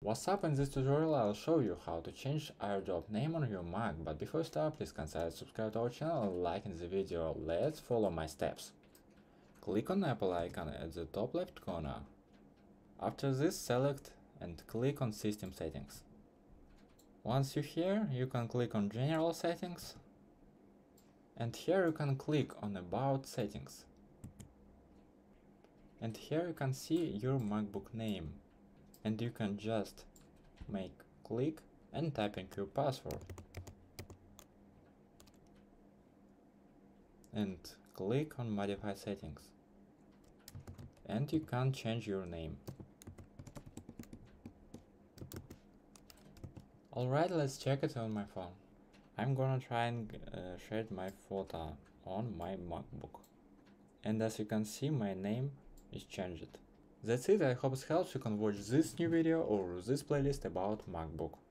What's up, in this tutorial I'll show you how to change AirDrop name on your Mac, but before we start, please consider subscribe to our channel and liking the video. Let's follow my steps. Click on Apple icon at the top left corner. After this, select and click on System Settings. Once you're here, you can click on General Settings, and here you can click on About Settings. And here you can see your MacBook name. And you can just click and type in your password. And click on Modify Settings. And you can change your name. Alright, let's check it on my phone. I'm gonna try and share my photo on my MacBook. And as you can see, my name is changed. That's it, I hope it helps. You can watch this new video or this playlist about MacBook.